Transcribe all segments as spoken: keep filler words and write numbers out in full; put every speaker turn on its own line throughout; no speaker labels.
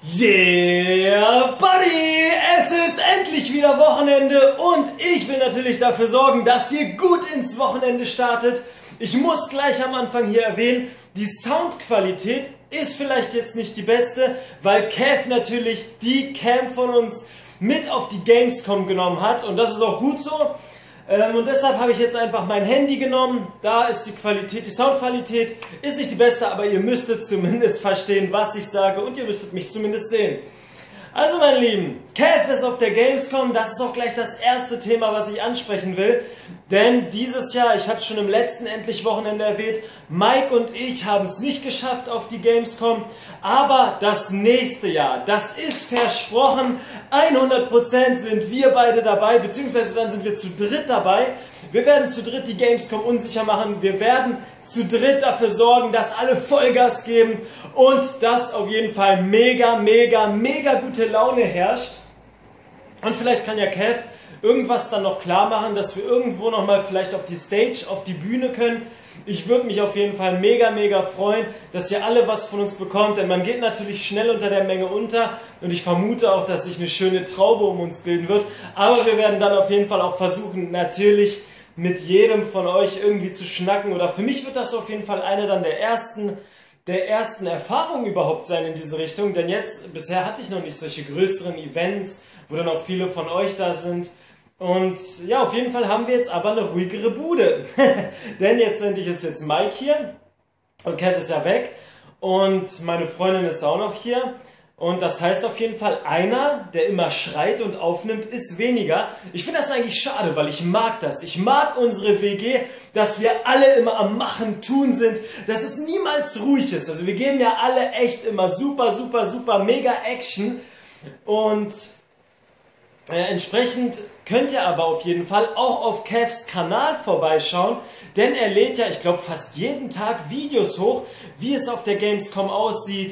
Yeah, Buddy! Es ist endlich wieder Wochenende und ich will natürlich dafür sorgen, dass ihr gut ins Wochenende startet. Ich muss gleich am Anfang hier erwähnen, die Soundqualität ist vielleicht jetzt nicht die beste, weil Kev natürlich die Cam von uns mit auf die Gamescom genommen hat und das ist auch gut so. Und deshalb habe ich jetzt einfach mein Handy genommen, da ist die Qualität, die Soundqualität ist nicht die beste, aber ihr müsstet zumindest verstehen, was ich sage und ihr müsstet mich zumindest sehen. Also meine Lieben, Kev ist auf der Gamescom, das ist auch gleich das erste Thema, was ich ansprechen will. Denn dieses Jahr, ich habe es schon im letzten endlich Wochenende erwähnt, Mike und ich haben es nicht geschafft auf die Gamescom. Aber das nächste Jahr, das ist versprochen, hundert Prozent sind wir beide dabei, beziehungsweise dann sind wir zu dritt dabei. Wir werden zu dritt die Gamescom unsicher machen, wir werden zu dritt dafür sorgen, dass alle Vollgas geben und dass auf jeden Fall mega, mega, mega gute Laune herrscht. Und vielleicht kann ja Kev irgendwas dann noch klar machen, dass wir irgendwo nochmal vielleicht auf die Stage, auf die Bühne können. Ich würde mich auf jeden Fall mega, mega freuen, dass ihr alle was von uns bekommt, denn man geht natürlich schnell unter der Menge unter und ich vermute auch, dass sich eine schöne Traube um uns bilden wird. Aber wir werden dann auf jeden Fall auch versuchen, natürlich mit jedem von euch irgendwie zu schnacken. Oder für mich wird das auf jeden Fall eine dann der ersten, der ersten Erfahrungen überhaupt sein in diese Richtung. Denn jetzt, bisher hatte ich noch nicht solche größeren Events, wo dann auch viele von euch da sind. Und ja, auf jeden Fall haben wir jetzt aber eine ruhigere Bude. Denn jetzt endlich ist jetzt Mike hier und Kev ist ja weg und meine Freundin ist auch noch hier. Und das heißt auf jeden Fall, einer, der immer schreit und aufnimmt, ist weniger. Ich finde das eigentlich schade, weil ich mag das. Ich mag unsere W G, dass wir alle immer am Machen, Tun sind, dass es niemals ruhig ist. Also wir geben ja alle echt immer super, super, super, mega Action. Und äh, entsprechend könnt ihr aber auf jeden Fall auch auf Kevs Kanal vorbeischauen, denn er lädt ja, ich glaube, fast jeden Tag Videos hoch, wie es auf der Gamescom aussieht,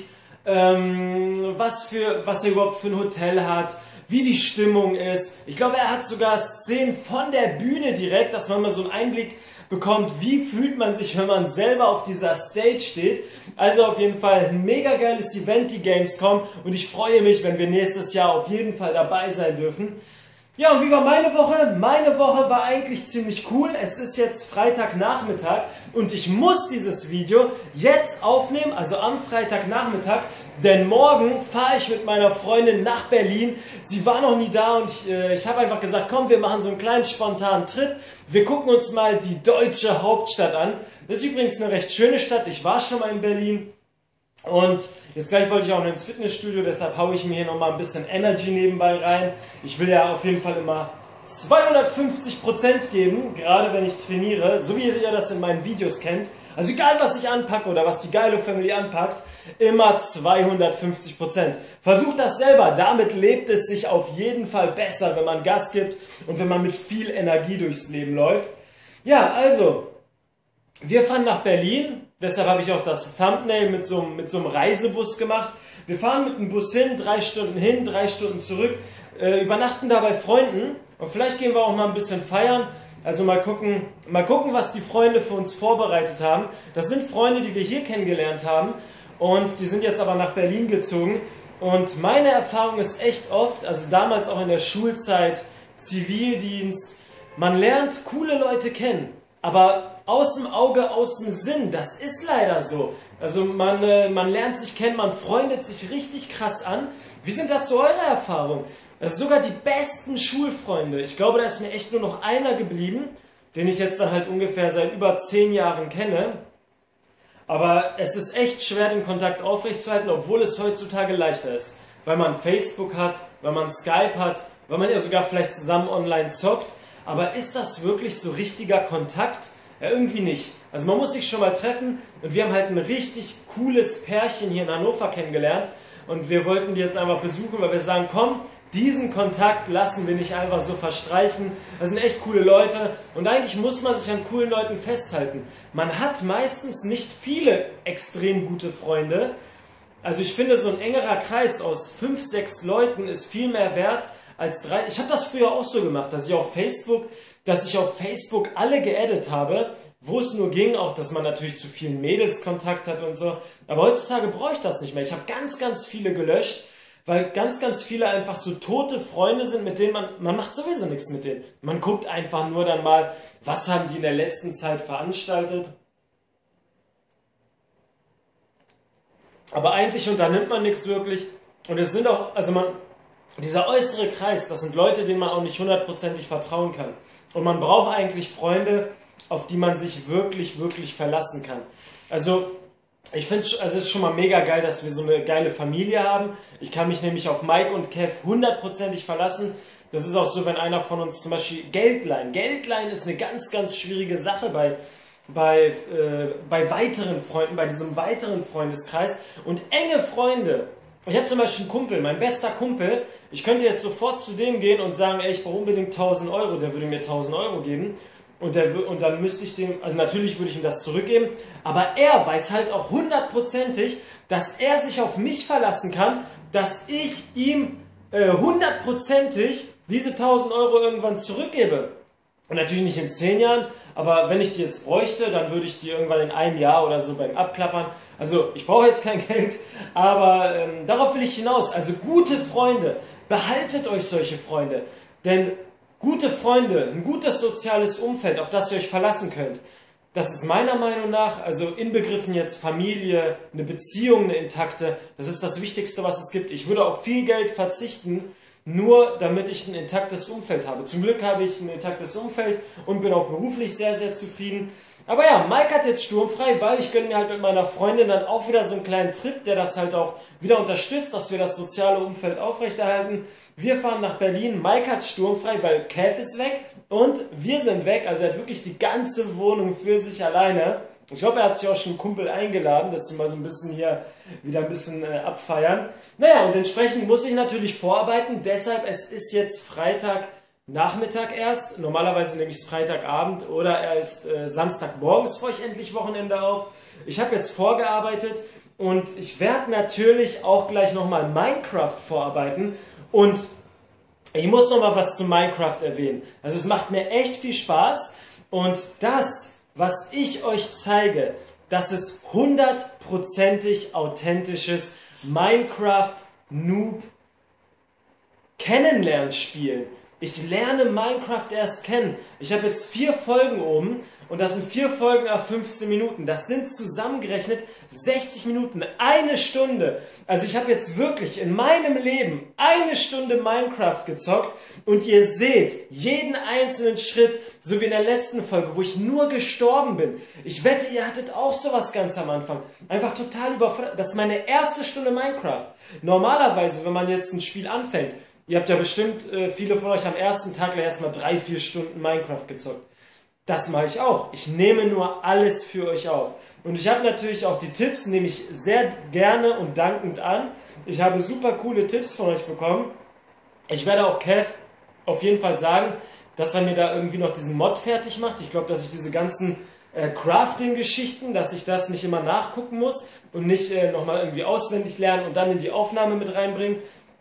ähm, was, für, was er überhaupt für ein Hotel hat, wie die Stimmung ist. Ich glaube, er hat sogar Szenen von der Bühne direkt, dass man mal so einen Einblick bekommt, wie fühlt man sich, wenn man selber auf dieser Stage steht. Also auf jeden Fall ein mega geiles Event, die Gamescom, und ich freue mich, wenn wir nächstes Jahr auf jeden Fall dabei sein dürfen. Ja, und wie war meine Woche? Meine Woche war eigentlich ziemlich cool. Es ist jetzt Freitagnachmittag und ich muss dieses Video jetzt aufnehmen, also am Freitagnachmittag, denn morgen fahre ich mit meiner Freundin nach Berlin. Sie war noch nie da und ich, äh, ich habe einfach gesagt, komm, wir machen so einen kleinen spontanen Trip. Wir gucken uns mal die deutsche Hauptstadt an. Das ist übrigens eine recht schöne Stadt. Ich war schon mal in Berlin. Und jetzt gleich wollte ich auch noch ins Fitnessstudio, deshalb haue ich mir hier nochmal ein bisschen Energy nebenbei rein. Ich will ja auf jeden Fall immer zweihundertfünfzig Prozent geben, gerade wenn ich trainiere, so wie ihr das in meinen Videos kennt. Also egal was ich anpacke oder was die geile Family anpackt, immer zweihundertfünfzig Prozent. Versucht das selber, damit lebt es sich auf jeden Fall besser, wenn man Gas gibt und wenn man mit viel Energie durchs Leben läuft. Ja, also, wir fahren nach Berlin. Deshalb habe ich auch das Thumbnail mit so, mit so einem Reisebus gemacht. Wir fahren mit dem Bus hin, drei Stunden hin, drei Stunden zurück, äh, übernachten da bei Freunden und vielleicht gehen wir auch mal ein bisschen feiern. Also mal gucken, mal gucken, was die Freunde für uns vorbereitet haben. Das sind Freunde, die wir hier kennengelernt haben und die sind jetzt aber nach Berlin gezogen. Und meine Erfahrung ist echt oft, also damals auch in der Schulzeit, Zivildienst, man lernt coole Leute kennen, aber aus dem Auge, aus dem Sinn, das ist leider so. Also man, äh, man lernt sich kennen, man freundet sich richtig krass an. Wie sind dazu eure Erfahrungen? Also sogar die besten Schulfreunde. Ich glaube, da ist mir echt nur noch einer geblieben, den ich jetzt dann halt ungefähr seit über zehn Jahren kenne. Aber es ist echt schwer, den Kontakt aufrechtzuerhalten, obwohl es heutzutage leichter ist. Weil man Facebook hat, weil man Skype hat, weil man ja sogar vielleicht zusammen online zockt. Aber ist das wirklich so richtiger Kontakt? Ja, irgendwie nicht. Also man muss sich schon mal treffen und wir haben halt ein richtig cooles Pärchen hier in Hannover kennengelernt und wir wollten die jetzt einfach besuchen, weil wir sagen, komm, diesen Kontakt lassen wir nicht einfach so verstreichen. Das sind echt coole Leute und eigentlich muss man sich an coolen Leuten festhalten. Man hat meistens nicht viele extrem gute Freunde. Also ich finde, so ein engerer Kreis aus fünf, sechs Leuten ist viel mehr wert als drei. Ich habe das früher auch so gemacht, dass ich auf Facebook dass ich auf Facebook alle geaddet habe, wo es nur ging, auch dass man natürlich zu vielen Mädels Kontakt hat und so. Aber heutzutage brauche ich das nicht mehr. Ich habe ganz, ganz viele gelöscht weil ganz, ganz viele einfach so tote Freunde sind, mit denen man, man macht sowieso nichts mit denen. Man guckt einfach nur dann mal, was haben die in der letzten Zeit veranstaltet. Aber eigentlich unternimmt man nichts wirklich. Und es sind auch, also man, dieser äußere Kreis, das sind Leute, denen man auch nicht hundertprozentig vertrauen kann. Und man braucht eigentlich Freunde, auf die man sich wirklich, wirklich verlassen kann. Also, ich finde es also es ist schon mal mega geil, dass wir so eine geile Familie haben. Ich kann mich nämlich auf Mike und Kev hundertprozentig verlassen. Das ist auch so, wenn einer von uns zum Beispiel Geld leihen. Geld leihen ist eine ganz, ganz schwierige Sache bei, bei, äh, bei weiteren Freunden, bei diesem weiteren Freundeskreis. Und enge Freunde. Ich habe zum Beispiel einen Kumpel, mein bester Kumpel. Ich könnte jetzt sofort zu dem gehen und sagen, ey, ich brauche unbedingt tausend Euro. Der würde mir tausend Euro geben. Und, der, und dann müsste ich dem, also natürlich würde ich ihm das zurückgeben, aber er weiß halt auch hundertprozentig, dass er sich auf mich verlassen kann, dass ich ihm äh, hundertprozentig diese tausend Euro irgendwann zurückgebe. Und natürlich nicht in zehn Jahren, aber wenn ich die jetzt bräuchte, dann würde ich die irgendwann in einem Jahr oder so beim Abklappern. Also ich brauche jetzt kein Geld, aber ähm, darauf will ich hinaus. Also gute Freunde, behaltet euch solche Freunde, denn gute Freunde, ein gutes soziales Umfeld, auf das ihr euch verlassen könnt, das ist meiner Meinung nach, also inbegriffen jetzt Familie, eine Beziehung, eine intakte, das ist das Wichtigste, was es gibt. Ich würde auf viel Geld verzichten, nur damit ich ein intaktes Umfeld habe. Zum Glück habe ich ein intaktes Umfeld und bin auch beruflich sehr, sehr zufrieden. Aber ja, Mike hat jetzt sturmfrei, weil ich gönne mir halt mit meiner Freundin dann auch wieder so einen kleinen Trip, der das halt auch wieder unterstützt, dass wir das soziale Umfeld aufrechterhalten. Wir fahren nach Berlin, Mike hat sturmfrei, weil Kev ist weg und wir sind weg. Also er hat wirklich die ganze Wohnung für sich alleine. Ich glaube, er hat sich auch schon einen Kumpel eingeladen, dass sie mal so ein bisschen hier wieder ein bisschen äh, abfeiern. Naja, und entsprechend muss ich natürlich vorarbeiten, deshalb es ist jetzt Freitagnachmittag erst. Normalerweise nehme ich es Freitagabend oder erst äh, Samstagmorgens vor ich endlich Wochenende auf. Ich habe jetzt vorgearbeitet und ich werde natürlich auch gleich nochmal Minecraft vorarbeiten. Und ich muss noch mal was zu Minecraft erwähnen. Also es macht mir echt viel Spaß und das, was ich euch zeige, das ist hundertprozentig authentisches Minecraft-Noob Kennenlernspielen. Ich lerne Minecraft erst kennen. Ich habe jetzt vier Folgen oben und das sind vier Folgen auf fünfzehn Minuten. Das sind zusammengerechnet sechzig Minuten, eine Stunde. Also ich habe jetzt wirklich in meinem Leben eine Stunde Minecraft gezockt und ihr seht jeden einzelnen Schritt, so wie in der letzten Folge, wo ich nur gestorben bin. Ich wette, ihr hattet auch sowas ganz am Anfang. Einfach total überfordert. Das ist meine erste Stunde Minecraft. Normalerweise, wenn man jetzt ein Spiel anfängt, ihr habt ja bestimmt, äh, viele von euch am ersten Tag gleich erstmal drei, vier Stunden Minecraft gezockt. Das mache ich auch. Ich nehme nur alles für euch auf. Und ich habe natürlich auch die Tipps, nehme ich sehr gerne und dankend an. Ich habe super coole Tipps von euch bekommen. Ich werde auch Kev auf jeden Fall sagen, dass er mir da irgendwie noch diesen Mod fertig macht. Ich glaube, dass ich diese ganzen äh, Crafting-Geschichten, dass ich das nicht immer nachgucken muss und nicht äh, nochmal irgendwie auswendig lernen und dann in die Aufnahme mit reinbringen,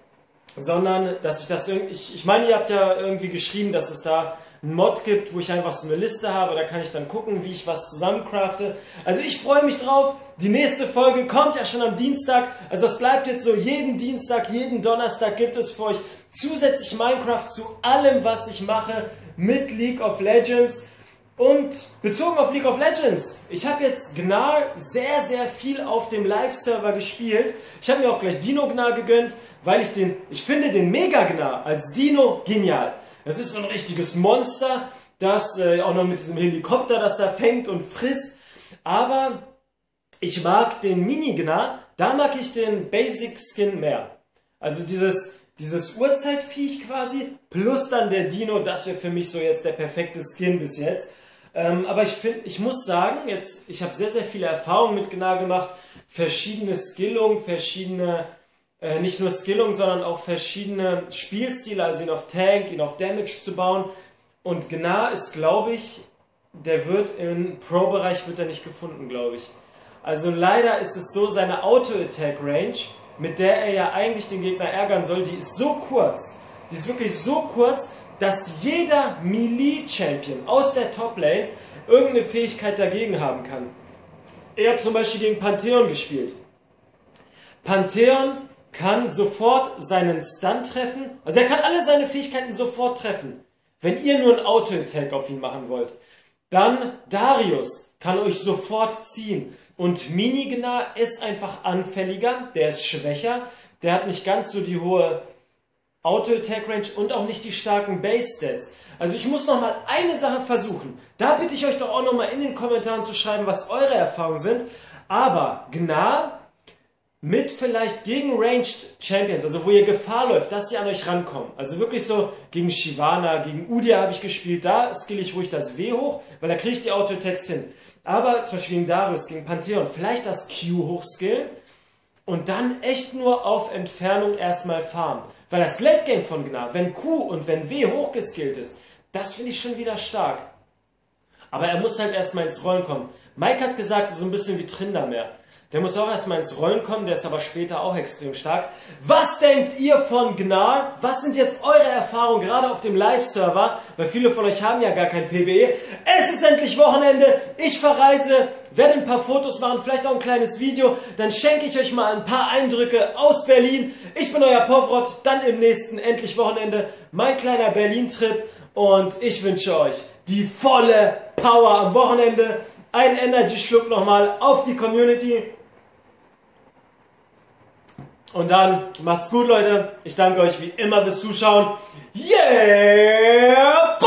sondern dass ich das irgendwie, ich, ich meine, ihr habt ja irgendwie geschrieben, dass es da einen Mod gibt, wo ich einfach so eine Liste habe, da kann ich dann gucken, wie ich was zusammencrafte. Also ich freue mich drauf, die nächste Folge kommt ja schon am Dienstag, also es bleibt jetzt so, jeden Dienstag, jeden Donnerstag gibt es für euch zusätzlich Minecraft zu allem, was ich mache mit League of Legends. Und bezogen auf League of Legends, ich habe jetzt Gnar sehr, sehr viel auf dem Live-Server gespielt. Ich habe mir auch gleich Dino Gnar gegönnt, weil ich den, ich finde den Mega Gnar als Dino genial. Das ist so ein richtiges Monster, das äh, auch noch mit diesem Helikopter, das er fängt und frisst. Aber ich mag den Mini Gnar, da mag ich den Basic Skin mehr. Also dieses, dieses Urzeitviech quasi, plus dann der Dino, das wäre für mich so jetzt der perfekte Skin bis jetzt. Ähm, aber ich finde, ich muss sagen, jetzt, ich habe sehr, sehr viele Erfahrungen mit Gnar gemacht, verschiedene Skillungen, verschiedene, äh, nicht nur Skillungen, sondern auch verschiedene Spielstile, also ihn auf Tank, ihn auf Damage zu bauen. Und Gnar ist, glaube ich, der wird im Pro-Bereich wird er nicht gefunden, glaube ich. Also leider ist es so, seine Auto-Attack-Range, mit der er ja eigentlich den Gegner ärgern soll, die ist so kurz, die ist wirklich so kurz, dass jeder Melee-Champion aus der Top-Lane irgendeine Fähigkeit dagegen haben kann. Ich habe zum Beispiel gegen Pantheon gespielt. Pantheon kann sofort seinen Stun treffen. Also er kann alle seine Fähigkeiten sofort treffen, wenn ihr nur ein Auto-Attack auf ihn machen wollt. Dann Darius kann euch sofort ziehen. Und Mini-Gnar ist einfach anfälliger, der ist schwächer, der hat nicht ganz so die hohe Auto-Attack-Range und auch nicht die starken Base-Stats. Also ich muss nochmal eine Sache versuchen. Da bitte ich euch doch auch nochmal in den Kommentaren zu schreiben, was eure Erfahrungen sind. Aber Gnar mit vielleicht gegen Ranged Champions, also wo ihr Gefahr läuft, dass die an euch rankommen. Also wirklich so gegen Shyvana, gegen Udyr habe ich gespielt, da skill ich ruhig das W hoch, weil da kriege ich die Auto-Attacks hin. Aber zum Beispiel gegen Darius, gegen Pantheon, vielleicht das Q hochskillen und dann echt nur auf Entfernung erstmal farmen. Weil das Late Game von Gnar, wenn Q und wenn W hochgeskillt ist, das finde ich schon wieder stark. Aber er muss halt erstmal ins Rollen kommen. Mike hat gesagt, so ein bisschen wie Tryndamere. Der muss auch erstmal ins Rollen kommen, der ist aber später auch extrem stark. Was denkt ihr von Gnar? Was sind jetzt eure Erfahrungen, gerade auf dem Live-Server? Weil viele von euch haben ja gar kein P B E. Es ist endlich Wochenende, ich verreise, werde ein paar Fotos machen, vielleicht auch ein kleines Video. Dann schenke ich euch mal ein paar Eindrücke aus Berlin. Ich bin euer Povrot, dann im nächsten endlich Wochenende mein kleiner Berlin-Trip. Und ich wünsche euch die volle Power am Wochenende. Ein Energy-Schluck nochmal auf die Community. Und dann macht's gut, Leute. Ich danke euch wie immer fürs Zuschauen. Yeah!